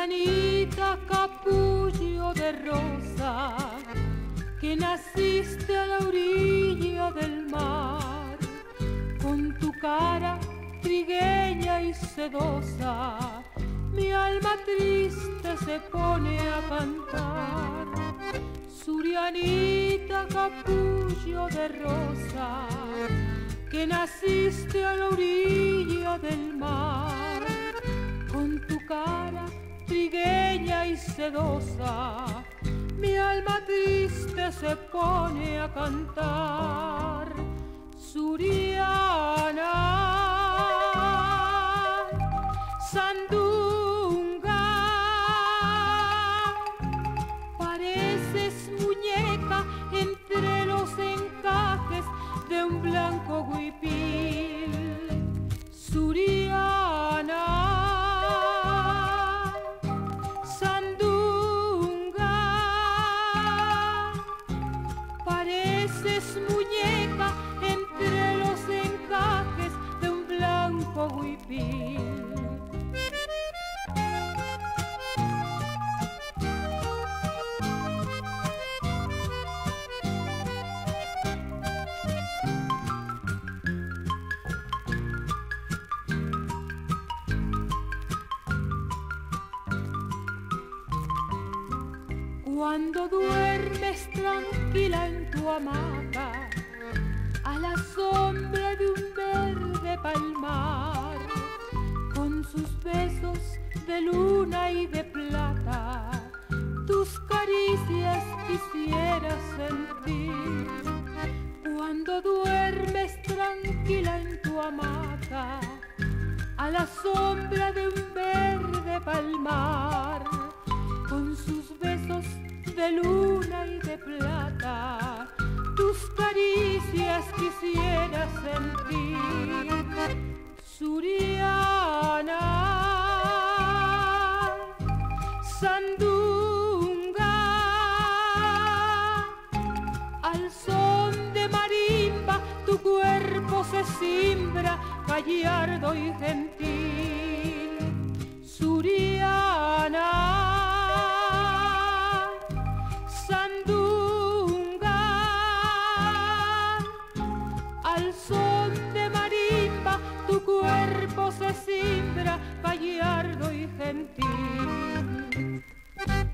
Surianita, capullo de rosa, que naciste a la orilla del mar, con tu cara trigueña y sedosa, mi alma triste se pone a cantar. Surianita, capullo de rosa, que naciste a la orilla del mar, con tu cara trigueña y sedosa, mi alma triste se pone a cantar. Suriana, sandunga, pareces muñeca entre los encajes de un blanco huipil. Suriana, sandunga, pareces muñeca entre los encajes de un blanco huipil. Cuando duermes tranquila en tu hamaca, a la sombra de un verde palmar, con sus besos de luna y de plata, tus caricias quisiera sentir. Cuando duermes tranquila en tu hamaca, a la sombra de un verde palmar, con sus besos de luna y de plata, tus caricias quisiera sentir. Suriana, sandunga, al son de marimba tu cuerpo se cimbra, gallardo y gentil. Suriana, sandunga, al son de marimba tu cuerpo se cimbra, gallardo y gentil.